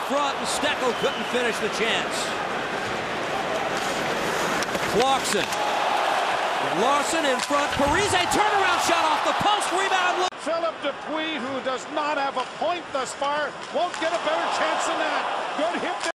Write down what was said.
front, and Steckel couldn't finish the chance. Clarkson. Larson in front. Parise, turnaround shot off the post. Rebound. Phillipe Dupuis, who does not have a point thus far, won't get a better chance than that. Good hit.